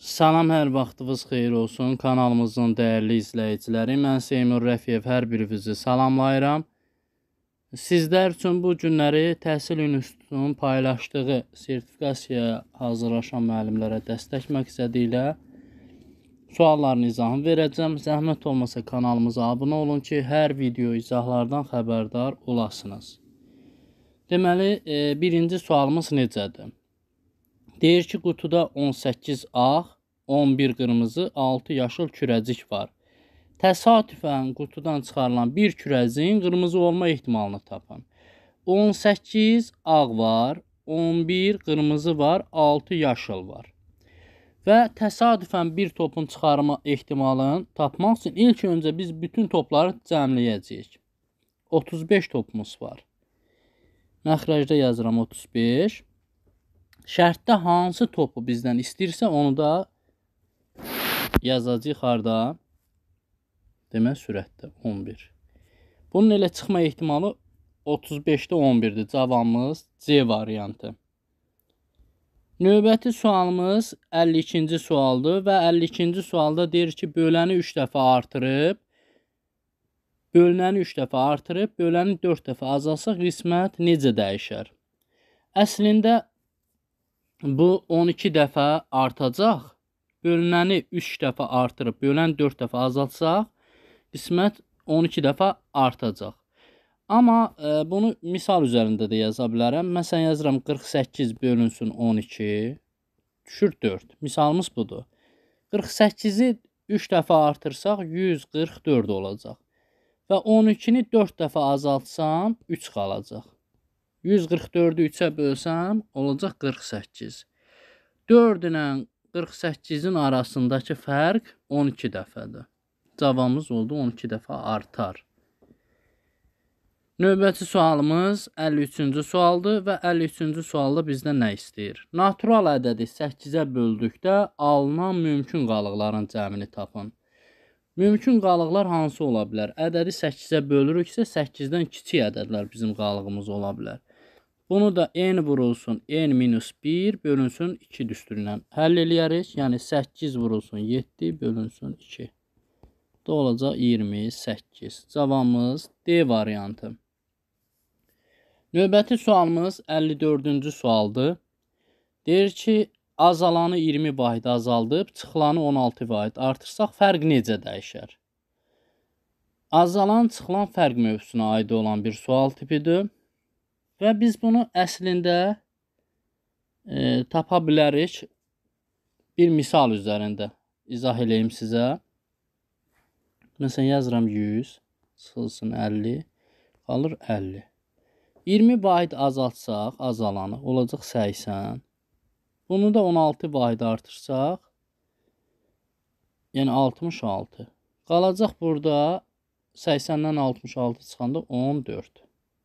Salam, hər vaxtınız xeyir olsun. Kanalımızın dəyərli izləyiciləri, mən Seymur Rəfiyev hər birinizi salamlayıram. Sizlər üçün bu günləri Təhsil İnstitutunun paylaşdığı sertifikasiyaya hazırlaşan müəllimlərə dəstək məqsədilə sualların izahını verəcəm. Zəhmət olmasa kanalımıza abunə olun ki, hər video izahlardan xəbərdar olasınız. Deməli, birinci sualımız necədir? Deyir ki, qutuda 18 ağ, 11 qırmızı, 6 yaşıl kürəcik var. Təsadüfən qutudan çıxarılan bir kürəciyin qırmızı olma ehtimalını tapın. 18 ağ var, 11 qırmızı var, 6 yaşıl var. Və təsadüfən bir topun çıxarma ehtimalını tapmaq üçün ilk öncə biz bütün topları cəmləyəcəyik. 35 topumuz var. Məxrəcdə yazıram 35. Şərtdə hansı topu bizdən istəyirsə onu da yazacağıq harda? Demək sürətdə 11. Bunun elə çıxma ehtimalı 35-də 11-dir. Cavabımız C variantı. Növbəti sualımız 52-ci sualdır və 52-ci sualda deyir ki, böləni 3 dəfə artırıb, bölünəni 3 dəfə artırıb, böləni 4 dəfə azalsaq qismət necə dəyişər? Əslində bu 12 dəfə artacaq, bölünəni 3 dəfə artırıb, bölünəni 4 dəfə azaltsaq, qismət 12 dəfə artacaq. Amma bunu misal üzərində də yaza bilərəm. Məsələn, yazıram 48 bölünsün 12, düşür 4. Misalımız budur. 48-i 3 dəfə artırsaq 144 olacaq. Və 12-ni 4 dəfə azaltsam 3 qalacaq. 144-ü 3-ə bölsəm olacaq 48. 4 ilə 48-in arasındakı fərq 12 dəfədir. Cavabımız oldu 12 dəfə artar. Növbəti sualımız 53-cü sualdır və 53-cü sualda bizdən nə istəyir? Natural ədədi 8-ə böldükdə alınan mümkün qalıqların cəmini tapın. Mümkün qalıqlar hansı ola bilər? Ədədi 8-ə bölürüksə 8-dən kiçik ədədlər bizim qalığımız ola bilər. Bunu da n vurulsun n-1 bölünsün 2 düsturuyla həll eləyərik. Yəni 8 vurulsun 7 bölünsün 2. Da olacaq 28. Cavabımız D variantı. Növbəti sualımız 54-cü sualdır. Deyir ki, azalanı 20 vahid azaldıb, çıxılanı 16 vahid artırsaq fərq necə dəyişər? Azalan, çıxılan fərq mövzusuna aid olan bir sual tipidir. Və biz bunu əslində tapa bilərik bir misal üzərində. İzah eləyim sizə. Məsələn, yazıram 100, çıxılsın 50, qalır 50. 20 vahid azaltsaq, azalanı olacaq 80. Bunu da 16 vahid artırsaq, yəni 66. Qalacaq burada 80-dən 66 çıxanda 14.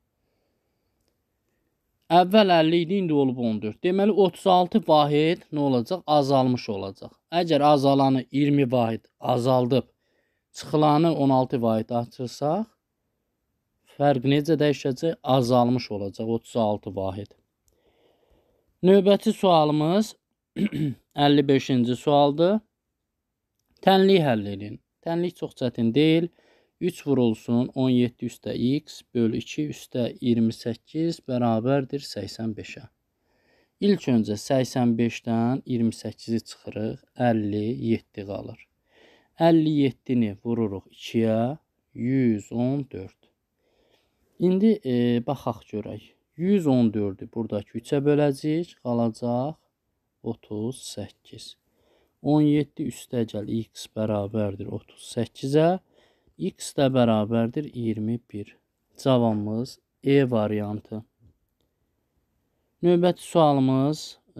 Əvvəl 50 idi, indi olub 14. Deməli 36 vahid nə olacaq? Azalmış olacaq. Əgər azalanı 20 vahid azaldıb, çıxılanı 16 vahid artırsaq, fərq necə dəyişəcək? Azalmış olacaq 36 vahid. Növbəti sualımız 55-ci sualdır. Tənlik həll edin. Tənlik çox çətin deyil. 3 vurulsun 17 üstə x bölü 2 üstə 28 bərabərdir 85-ə. İlk öncə 85-dən 28-i çıxırıq, 57 qalır. 57-ni vururuq 2-yə, 114. İndi baxaq görək. 114-ü buradakı 3-ə böləcəyik, qalacaq 38. 17 üstəgəl x bərabərdir 38-ə. X də bərabərdir 21. Cavabımız E variantı. Növbəti sualımız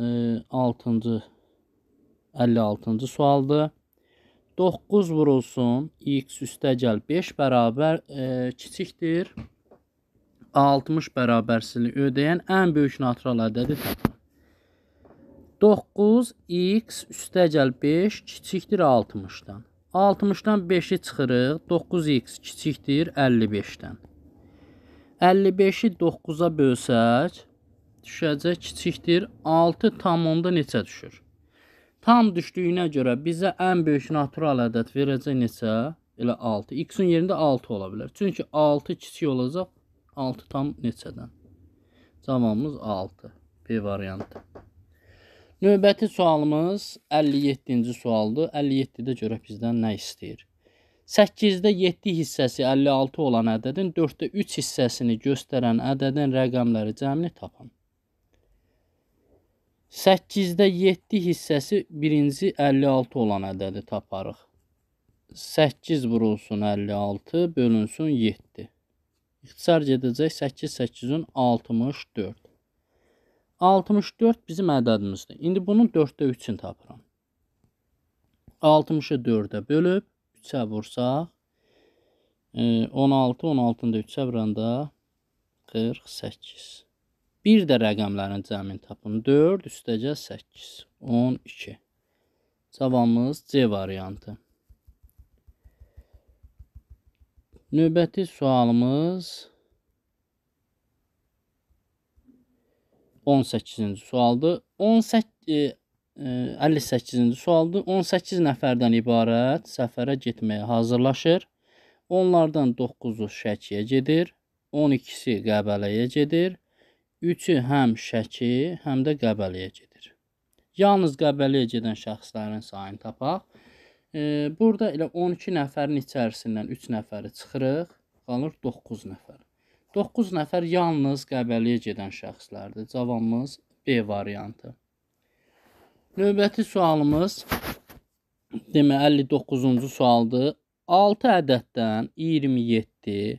56-cı sualdır. 9 vurulsun x üstəgəl 5 bərabər kiçikdir. 60 bərabərsizliyi ödəyən ən böyük natural ədədi tapın. 9 x üstəgəl 5 kiçikdir 60-dan. 60-dan 5-i çıxırıq, 9x kiçikdir 55-dən. 55-i 9-a bölsək, düşəcək kiçikdir 6 tam onda neçə düşür? Tam düşdüyünə görə bizə ən böyük natural ədəd verəcək neçə? Elə 6. X-in yerində 6 ola bilər. Çünki 6 kiçik olacaq 6 tam neçədən? Cavabımız 6. B variantı. Növbəti sualımız 57-ci sualdır. 57-də görə bizdən nə istəyir? 8-də 7 hissəsi 56 olan ədədin 4-də 3 hissəsini göstərən ədədin rəqəmləri cəmini tapın. 8-də 7 hissəsi birinci 56 olan ədədi taparıq. 8 vurulsun 56 bölünsün 7. İxtisar gedəcək 8, 8-in 64. 64 bizim ədədimizdir. İndi bunun 4-də 3-ünü tapıram. 60-ı 4-ə bölüb 3-ə vursaq 16, 16-nı da 3-ə vuranda 48. Bir də rəqəmlərin cəmini tapın. 4 üstəcə 8, 12. Cavabımız C variantı. Növbəti sualımız 18-ci sualdır. 58-ci sualdır. 18 nəfərdən ibarət səfərə getməyə hazırlaşır. Onlardan 9-u Şəkiyə gedir. 12-si Qəbələyə gedir. 3-ü həm Şəki, həm də Qəbələyə gedir. Yalnız Qəbələyə gedən şəxslərin sayını tapaq. Burada elə 12 nəfərin içərisindən 3 nəfəri çıxırıq. Qalır 9 nəfər. 9 nəfər yalnız Qəbələyə gedən şəxslərdir. Cavabımız B variantı. Növbəti sualımız 59-cu sualdır. 6 ədəddən 27,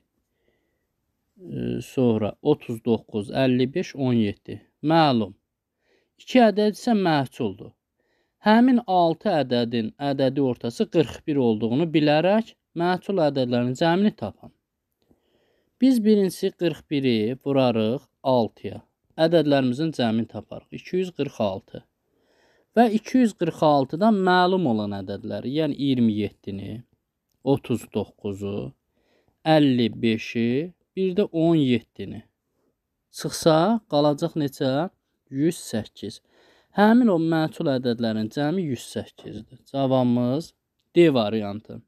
sonra 39, 55, 17. Məlum. 2 ədəd isə məhculdur. Həmin 6 ədədin ədədi ortası 41 olduğunu bilərək məhcul ədədlərin cəmini tapın. Biz birincisi 41-i vurarıq 6-ya. Ədədlərimizin cəmini taparıq. 246. Və 246-dan məlum olan ədədləri, yəni 27-ni, 39-u, 55-i, bir də 17-ni çıxsa, qalacaq neçə? 108. Həmin o məhcul ədədlərin cəmi 108-dir. Cavabımız D variantı.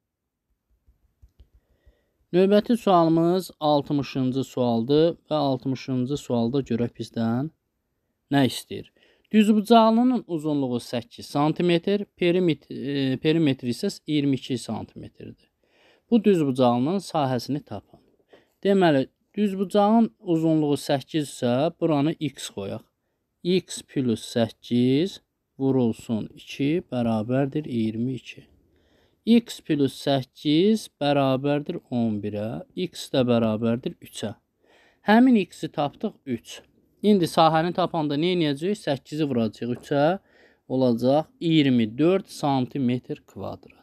Növbəti sualımız 60-cı sualdır və 60-cı sualda görə bizdən nə istəyir? Düzbucaqlının uzunluğu 8 cm, perimetri isə 22 cm-dir. Bu düzbucaqlının sahəsini tapın. Deməli, düzbucağın uzunluğu 8 isə buranı x qoyaq. X plus 8 vurulsun 2 bərabərdir 22. X plus 8 bərabərdir 11-ə. X də bərabərdir 3-ə. Həmin x-i tapdıq 3. İndi sahəni tapanda nə edəcəyik? 8-i vuracaq 3-ə. Olacaq 24 cm kvadrat.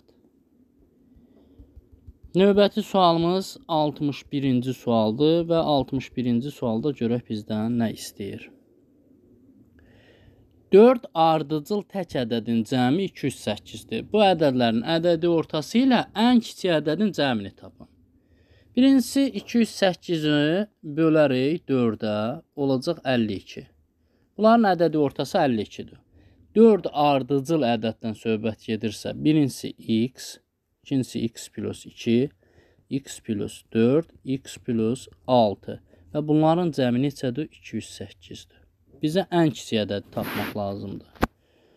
Növbəti sualımız 61-ci sualdır və 61-ci sualda görək bizdən nə istəyir? 4 ardıcıl tək ədədin cəmi 208-dir. Bu ədədlərin ədədi ortası ilə ən kiçik ədədin cəmini tapın. Birincisi 208-i bölərik 4-ə, olacaq 52. Bunların ədədi ortası 52-dir. 4 ardıcıl ədəddən söhbət gedirsə, birincisi x, ikincisi x plus 2, x plus 4, x plus 6 və bunların cəmi neçədir? 208-dir. Bizə ən kiçik ədədi tapmaq lazımdır.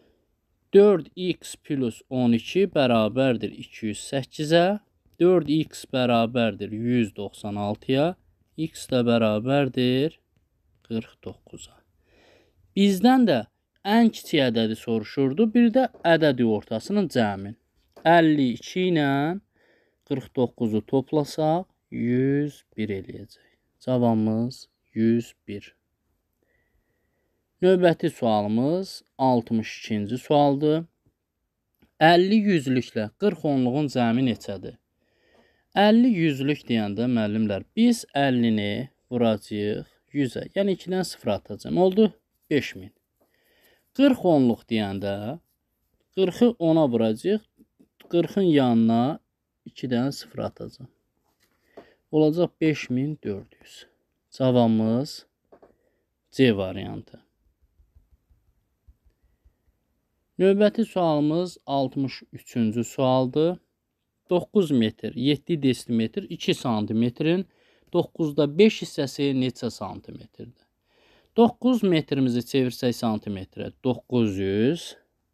4x plus 12 bərabərdir 208-ə, 4x bərabərdir 196-ya, x də bərabərdir 49-a. Bizdən də ən kiçik ədədi soruşurdu, bir də ədədi ortasının cəmin. 52 ilə 49-u toplasaq 101 eləyəcək. Cavabımız 101. Növbəti sualımız 62-ci sualdır. 50 yüzlüklə 40 onluğun cəmi neçədir? 50 yüzlük deyəndə müəllimlər, biz 50-ni vuracağıq 100-ə. Yəni 2-dən 0 atacağım. Oldu 5000. 40 onluq deyəndə 40-ı 10-a vuracağıq. 40-ın yanına 2-dən 0 atacağım. Olacaq 5400. Cavabımız C variantı. Növbəti sualımız 63-cü sualdır. 9 metr, 7 desimetr, 2 santimetrin 9'da 5 hissəsi neçə santimetrdir? 9 metrimizi çevirsək santimetrə 900.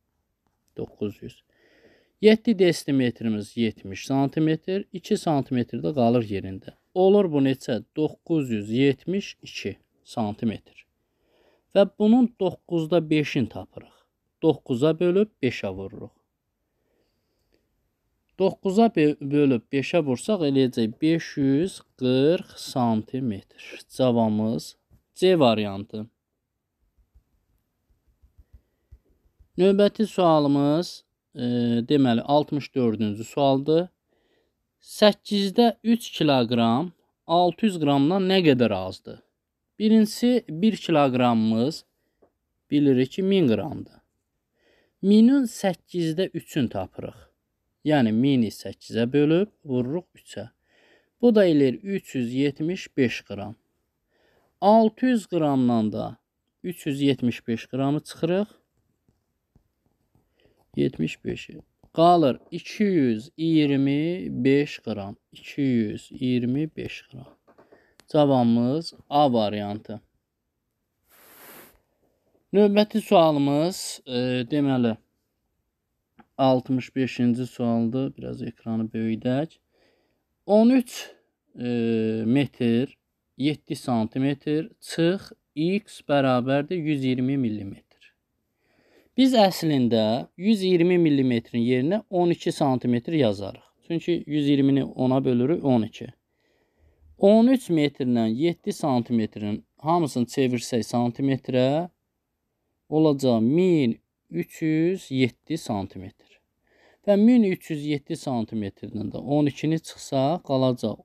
7 desimetrimiz 70 santimetr, 2 santimetrdə qalır yerində. Olur bu neçə? 972 santimetr. Və bunun 9'da 5'ini tapırıq. 9'a bölüb 5'ə vururuq. 9'a bölüb 5'ə vursaq eləyəcək 540 santimetr. Cavabımız C variantı. Növbəti sualımız deməli 64-cü sualdır. 8'də 3 kilogram 600 qramdan nə qədər azdır? Birincisi 1 kiloqramımız bilirik ki 1000 qramdır. 1000'in 8'də 3'ünü tapırıq. Yəni 1000'i 8'ə bölüb vururuq 3'ə. Bu da eləyir 375 qram. 600 qramdan da 375 qramı çıxırıq. 75'i. Qalır 225 qram. 225 qram. Cavabımız A variantı. Növbəti sualımız deməli 65-ci sualdır. Biraz ekranı böyüdək. 13 metr 7 santimetr çıx x bərabərdir 120 millimetr. Biz əslində 120 millimetrin yerinə 12 santimetr yazarıq. Çünki 120'ni 10'a bölürük 12. 13 metrlə 7 santimetrin hamısını çevirsək santimetrə olacaq 1307 santimetr. Və 1307 santimetrdən də 12'ni çıxsa qalacaq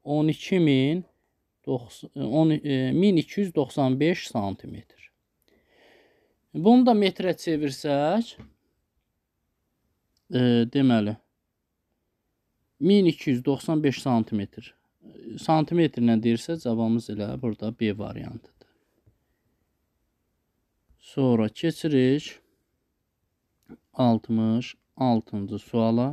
1295 santimetr. Bunu da metrə çevirsək deməli 1295 santimetr. Santimetrlə deyirsə cavabımız elə burada B variantıdır. Sonra keçirik 66-cı suala.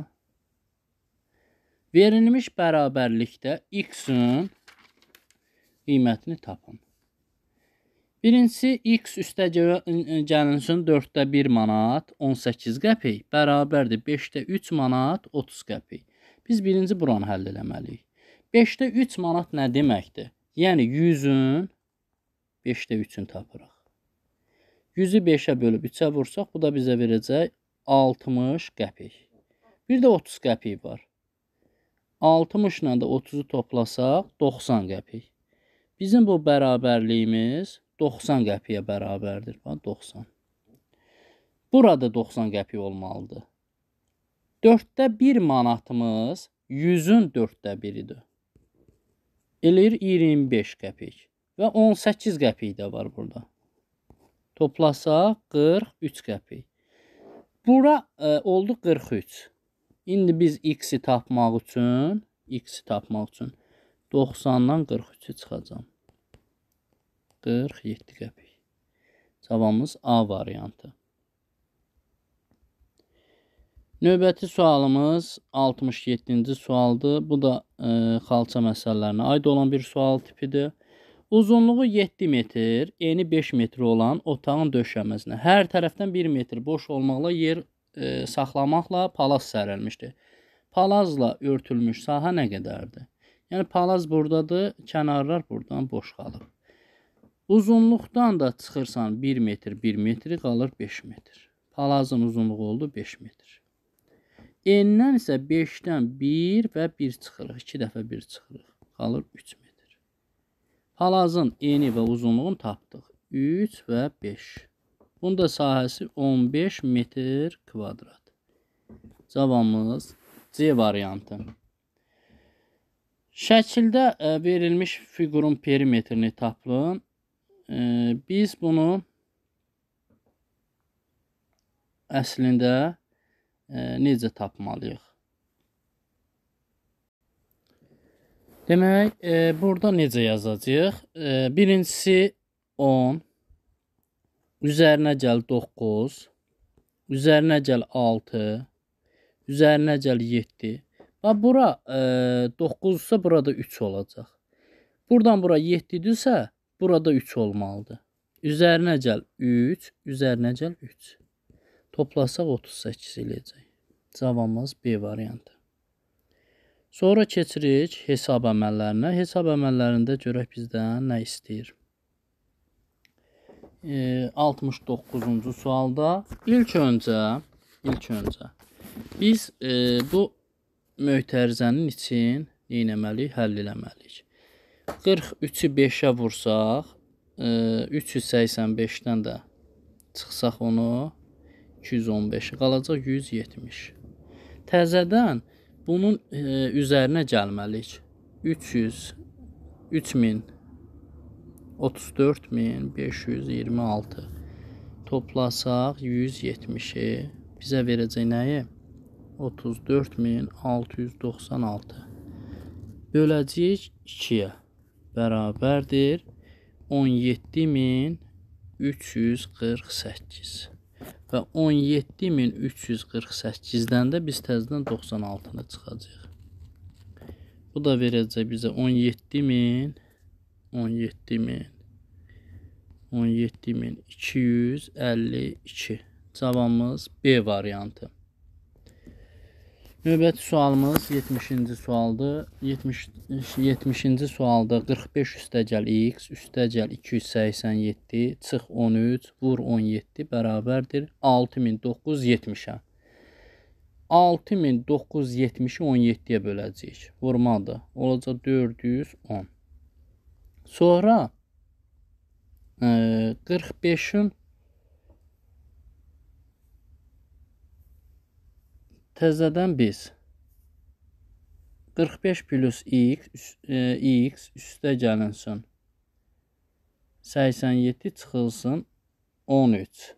Verilmiş bərabərlikdə x-in qiymətini tapın. Birincisi x üstə gəlinsin 4'də 1 manat 18 qəpik bərabərdir 5'də 3 manat 30 qəpik. Biz birinci buranı həll eləməliyik. 5'də 3 manat nə deməkdir? Yəni 100'ün 5'də 3'ünü tapırıq. 100'ü 5'ə bölüb 3'ə vursaq bu da bizə verəcək 60 qəpik. Bir də 30 qəpik var. 60 ilə də 30'u toplasaq 90 qəpik. Bizim bu bərabərliyimiz 90 qəpiyə bərabərdir. 90. Burada 90 qəpik olmalıdır. 4'də 1 manatımız 100'ün 4'də 1'idir. Eləyir 25 qəpik. Və 18 qəpik də var burada. Toplasaq 43 qəpik. Bura oldu 43. İndi biz x-i tapmaq üçün 90'dan 43'ü çıxacam. 47 qəpik. Cavabımız A variantı. Növbəti sualımız 67-ci sualdır. Bu da xalça məsələlərinə aid olan bir sual tipidir. Uzunluğu 7 metr, eni 5 metr olan otağın döşəməsinə hər tərəfdən 1 metr boş olmaqla yer saxlamaqla palaz sərilmişdir. Palazla örtülmüş sahə nə qədərdir? Yəni palaz buradadır, kənarlar buradan boş qalıb. Uzunluqdan da çıxırsan 1 metr, 1 metri qalır 5 metr. Palazın uzunluğu oldu 5 metr. Enindən isə 5'dən 1 və 1 çıxırıq. 2 dəfə 1 çıxırıq. Qalır 3 metr. Palazın eni və uzunluğunu tapdıq. 3 və 5. Bunun da sahəsi 15 metr kvadrat. Cavabımız C variantı. Şəkildə verilmiş fiqurun perimetrini tapın. Biz bunu əslində necə tapmalıyıq? Demək, burada necə yazacağıq? Birincisi 10, üzərinə gəl 9, üzərinə gəl 6, üzərinə gəl 7. Bax, bura 9-sa burada 3 olacaq. Buradan bura 7-dirsə, burada 3 olmalıdır. Üzərinə gəl 3, üzərinə gəl 3. Toplasaq 38 eləyəcək. Cavabımız B variantı. Sonra keçirik hesab əməllərinə. Hesab əməllərində görək bizdən nə istəyir. 69-cu sualda ilk öncə biz bu mötərizənin için neynəməliyik? Həll eləməliyik. 43-ü 5-ə vursaq, 385-dən də çıxsaq onu, 215 qalacaq 170. Təzədən bunun üzərinə gəlməliyik. 300, 3000, 34526 toplasaq 170-i bizə verəcək nəyi? 34696 böləcəyik 2-yə bərabərdir 17348 və 17348-dən də biz təzədən 96-nı çıxacaq. Bu da verəcək bizə 17252. Cavabımız B variantı. Növbəti sualımız 70-ci sualdır. 70-ci sualda 45 üstəgəl x, üstəgəl 287, çıx 13, vur 17 bərabərdir 6970-ə. 6970-i 17-yə böləcəyik. Vurmadır. Olacaq 410. Sonra 45-in təzədən biz 45 plus x üstə gəlinsin 87 çıxılsın 13.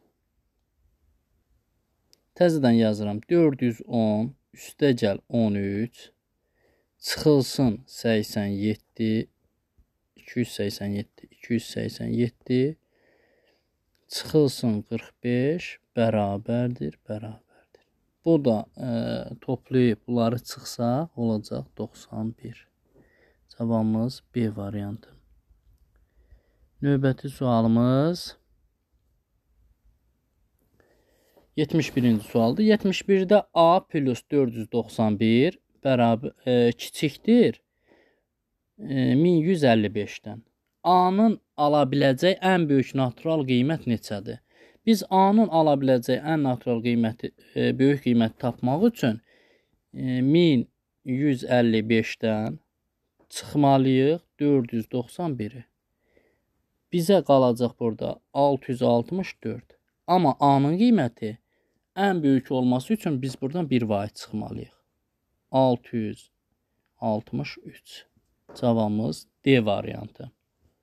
Təzədən yazıram 410 üstə gəl 13 çıxılsın 87 287 çıxılsın 45 bərabərdir. Bu da toplayıb bunları çıxsa olacaq 91. Cavabımız B variantı. Növbəti sualımız 71-ci sualdır. 71-də A plus 491 bərabər kiçikdir 1155-dən. A-nın ala biləcək ən böyük natural qiymət neçədir? Biz A-nın ala biləcək ən natural qiyməti, böyük qiyməti tapmaq üçün 1155-dən çıxmalıyıq 491-i. Bizə qalacaq burada 664. Amma A-nın qiyməti ən böyük olması üçün biz buradan bir vahid çıxmalıyıq. 663. Cavabımız D variantı.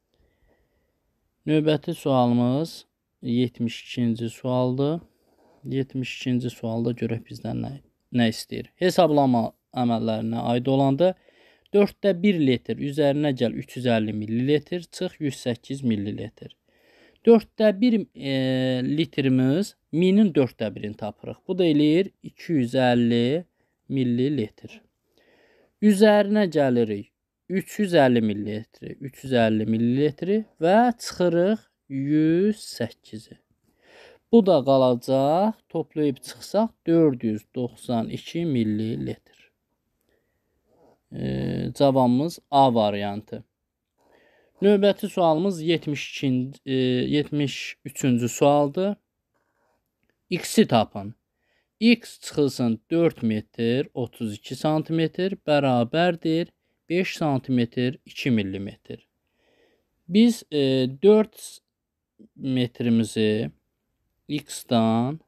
Növbəti sualımız 72-ci sualdır. 72-ci sualda görək bizdən nə istəyir? Hesablama əməllərinə aid olanda 4də 1 litr üzərinə gəl 350 millilitr, çıx 108 millilitr. 4də 1 litrimiz 1000-in 4də 1-ini tapırıq. Bu da eləyir 250 millilitr. Üzərinə gəlirik 350 millilitri və çıxırıq 108-i. Bu da qalacaq, toplayıb çıxsaq 492 millilitr. Cavabımız A variantı. Növbəti sualımız 73-cü sualdır. X-i tapın. X çıxılsın 4 metr 32 santimetr bərabərdir 5 santimetr 2 millimetr. Biz 4 metrimizi X-dan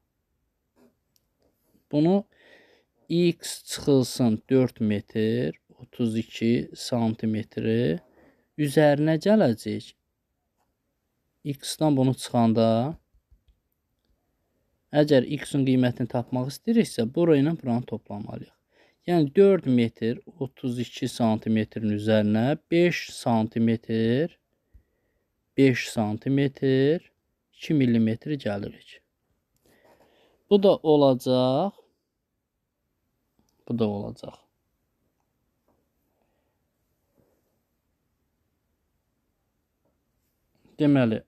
bunu X çıxılsın 4 metr 32 santimetri üzərinə gələcək. X-dan bunu çıxanda əgər X-in qiymətini tapmaq istəyiriksə, bura ilə buranı toplamalıyıq. Yəni 4 metr 32 santimetrin üzərinə 5 santimetr 2 millimetr gəlirik. Bu da olacaq. Bu da olacaq. Deməli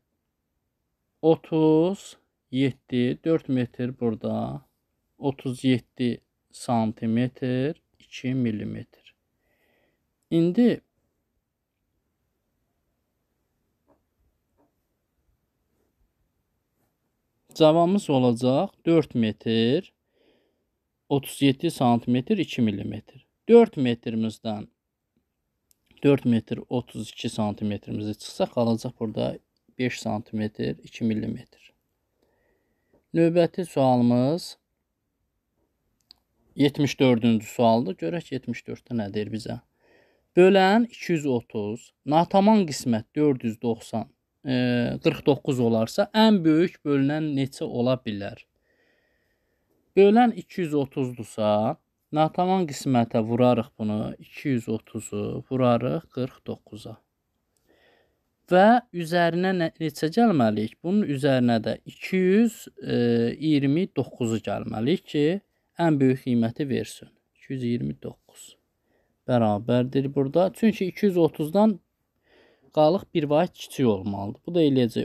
37 4 metr burada. 37 santimetr 2 millimetr. İndi cavabımız olacaq 4 metr 37 santimetr 2 millimetr. 4 metrimizdən 4 metr 32 santimetrimizi çıxsa qalacaq burada 5 santimetr 2 millimetr. Növbəti sualımız 74-cü sualdır. Görək 74-də nə deyir bizə? Bölən 230, nataman qismət 490, 49 olarsa ən böyük bölünən neçə ola bilər? Bölən 230-dursa, nataman qismətə vurarıq bunu, 230-u vurarıq 49-a. Və üzərinə neçə gəlməliyik? Bunun üzərinə də 229-u gəlməliyik ki, ən böyük qiyməti versin. 229 bərabərdir burada. Çünki 230-dan qalıq bir vahid kiçik olmalıdır. Bu da eləyəcək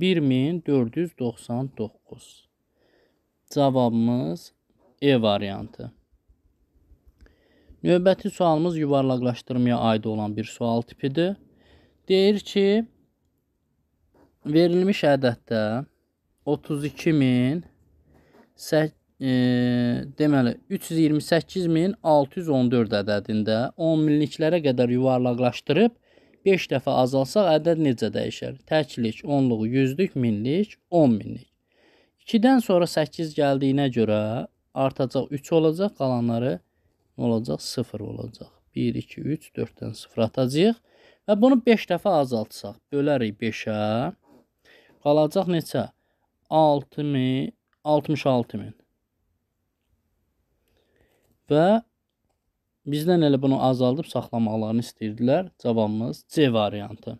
11499. Cavabımız E variantı. Növbəti sualımız yuvarlaqlaşdırmaya aid olan bir sual tipidir. Deyir ki, verilmiş ədəddə 32.000 deməli 328.614 ədədində 10 minliklərə qədər yuvarlaqlaşdırıb 5 dəfə azalsaq ədəd necə dəyişər? Təklik, onluq, yüzlük, minlik, 10 minlik. 2-dən sonra 8 gəldiyinə görə artacaq 3 olacaq, qalanları olacaq 0 olacaq. 1, 2, 3, 4-dən 0 atacaq və bunu 5 dəfə azaltsaq, bölərik 5-ə, qalacaq neçə? 66.000. Və bizdən elə bunu azaldıb saxlamaqlarını istəyirdilər. Cavabımız C variantı.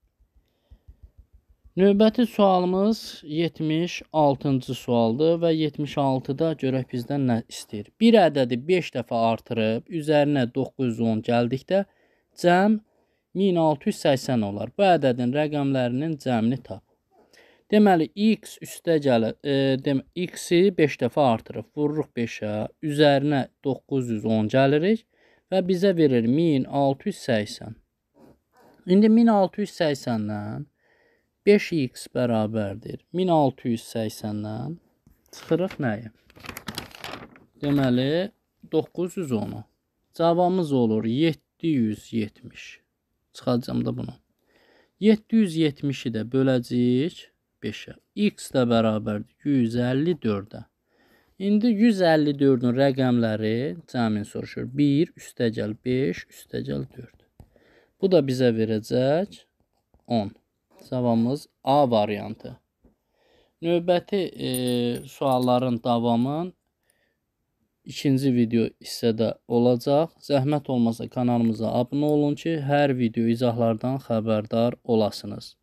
Növbəti sualımız 76-cı sualdır və 76-da görək bizdən nə istəyir. Bir ədədi 5 dəfə artırıb, üzərinə 910 gəldikdə cəm 1680 olar. Bu ədədin rəqəmlərinin cəmini tap. Deməli, x üstə gəlir, x-i 5 dəfə artırıb, vururuq 5-ə, üzərinə 910 gəlirik və bizə verir 1680. İndi 1680-dən 5x bərabərdir. 1680-dən çıxırıq nəyi? Deməli, 910-u. Cavabımız olur 770. Çıxacağım da bunu. 770-i də böləcəyik 5-ə. X də bərabərdir 154-ə. İndi 154-ün rəqəmləri cəmin soruşur. 1 üstəgəl 5 üstəgəl 4. Bu da bizə verəcək 10. Cavabımız A variantı. Növbəti sualların davamı ikinci video hissədə olacaq. Zəhmət olmasa kanalımıza abunə olun ki, hər video izahlardan xəbərdar olasınız.